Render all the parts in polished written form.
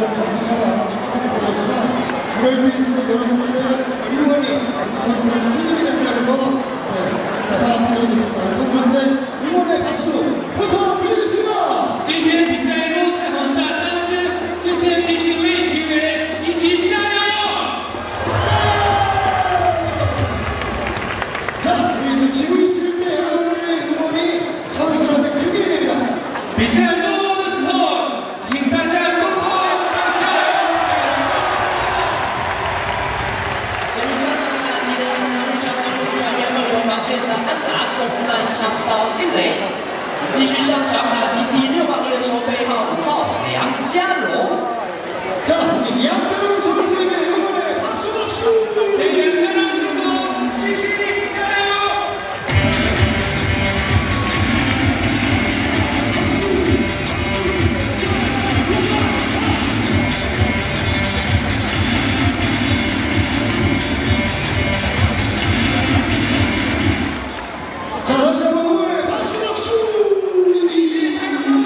점수차가 축하를 보였지만 그걸 위해서 여러분들의 응원이 선수의 힘이 된다는 거 부탁드리겠습니다. 선수한테 응원의 박수 부탁드리겠습니다. 今天比赛如彩虹大但是今天继续为球员一起加油！ 자, 우리는 지고 있을 때 여러분의 응원이 선수한테 큰 힘이 됩니다. 比赛落幕的时候，请大家共同加油！ 从上场打击的日常出转员们有表现的安打攻占上到1垒，继续上场打击第6号野手背号5号梁家荣。 자, 우리 양자룡 선수에게 응원의 박수 박수! 네, 양자룡 선수继续加油！ 자, 다시 한번 응원의 박수 박수! 继续加油！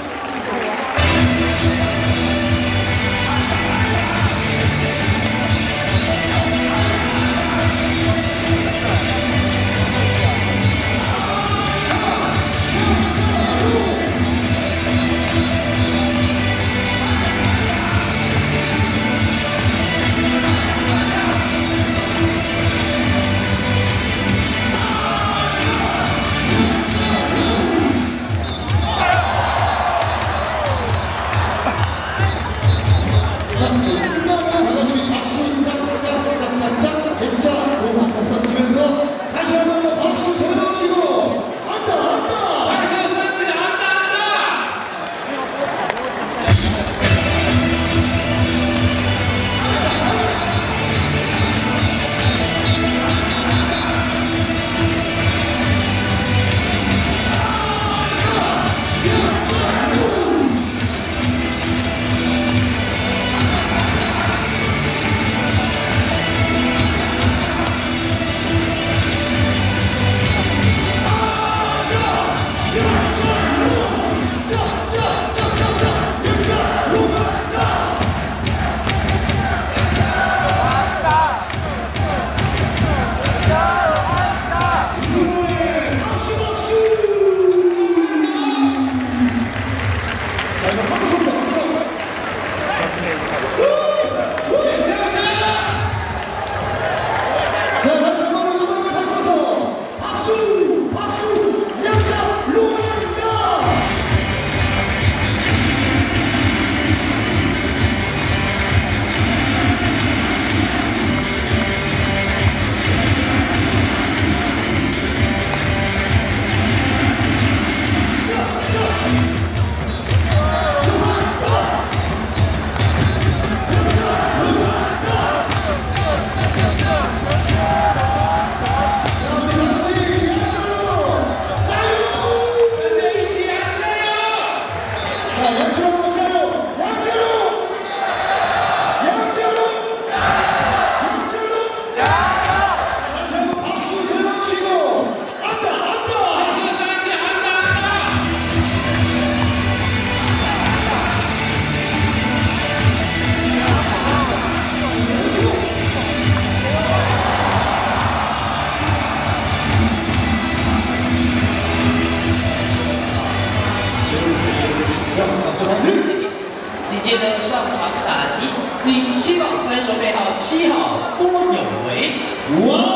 紧接着上场打击第7号3手背号7号郭有为。 哇！